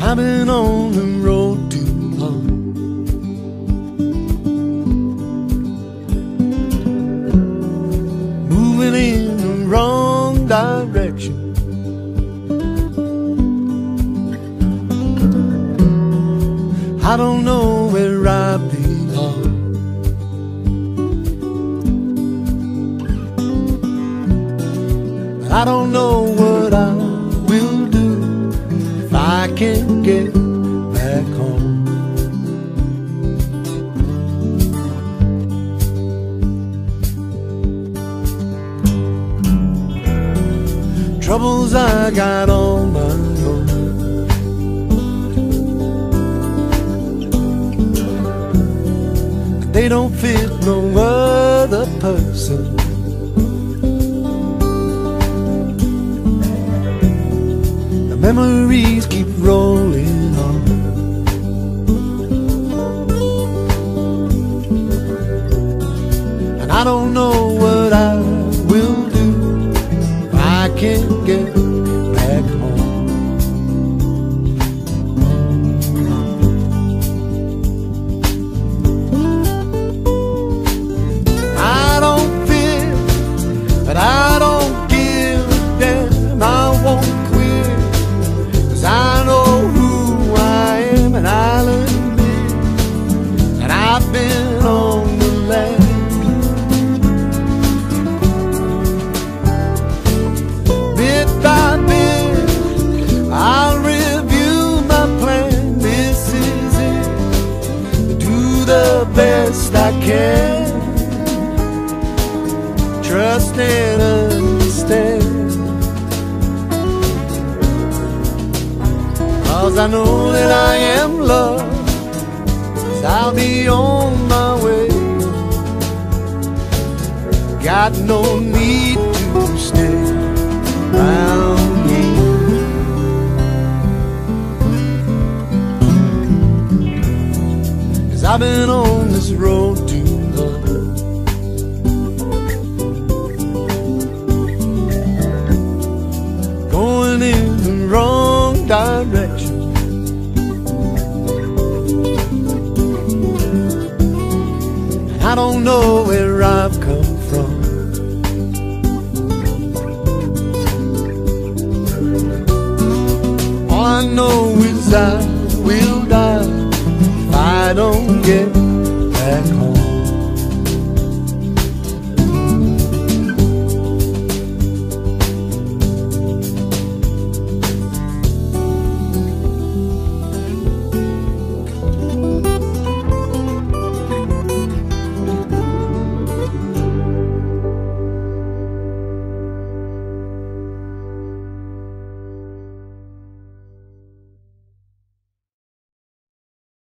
I've been on the road too long. Moving in the wrong direction. I don't know where I belong. I don't know what I will do if I can't get back home. Troubles I got on my own. They don't fit no other person. The memories keep rolling on. And I don't know what I will do if I can't get back home. But I don't give a damn, I won't quit, 'cause I know who I am and I'll admit that I've been on the land. Bit by bit, I'll review my plan. This is it, do the best I can. Trust and understand, 'cause I know that I am loved, 'cause I'll be on my way. Got no need to stay around here, 'cause I've been on this road too long. Going in the wrong direction. I don't know where I've come from. All I know is I will die if I don't get back home.